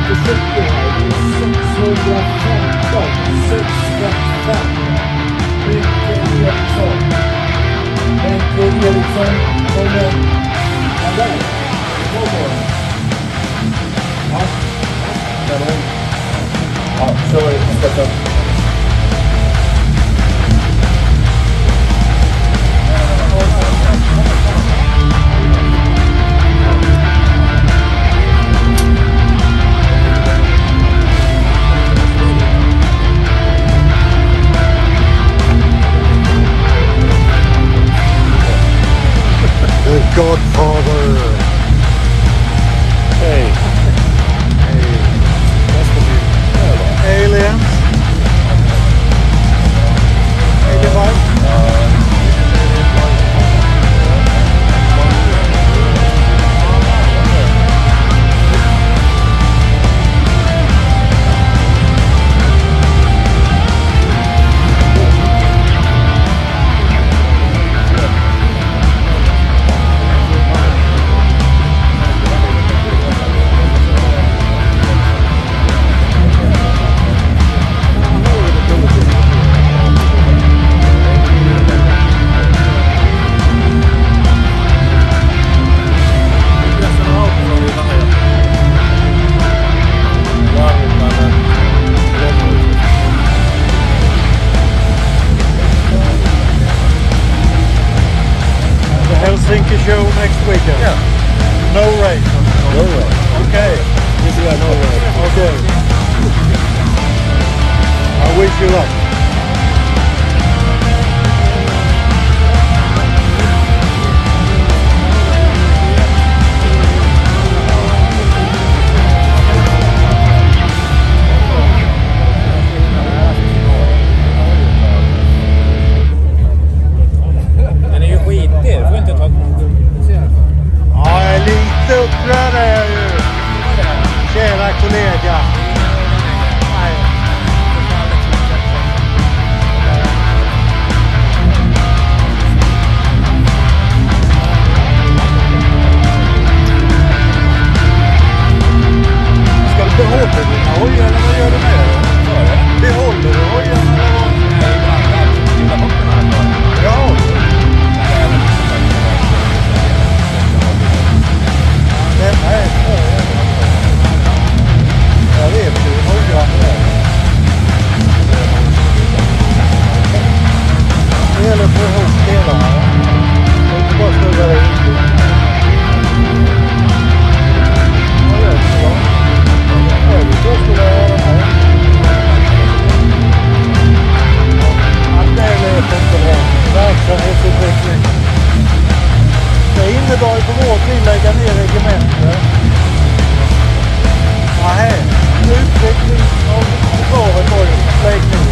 Eriksson kommer där. Ja, kör detta. The Godfather. Hey. Aliens. Alien vibe. Helsinki show next weekend. Yeah. No rain. No rain. Okay. Yeah, no rain. Okay. I wish you luck. Lite upprörd är jag ju. Tjena kollega. Nej. Ska du behålla dina hojar eller vad gör du med det? Behåller du hojarna eller vad? Ja. Nej, jag vet hur noggrann det är. Det gäller att få ihop delarna. Det är inte bara snurra det ut. Ja, det är så bra. Så skulle jag göra här. Att det är inte bra. Verksamhetsutveckling. Det innebar ju på vårt liv lägga ner regementer. Nej, utveckling av försvaret var ju läggning.